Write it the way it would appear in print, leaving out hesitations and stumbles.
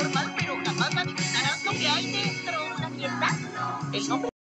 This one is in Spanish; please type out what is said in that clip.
normal, pero jamás adivinarás lo que hay dentro. ¿Una fiesta? El nombre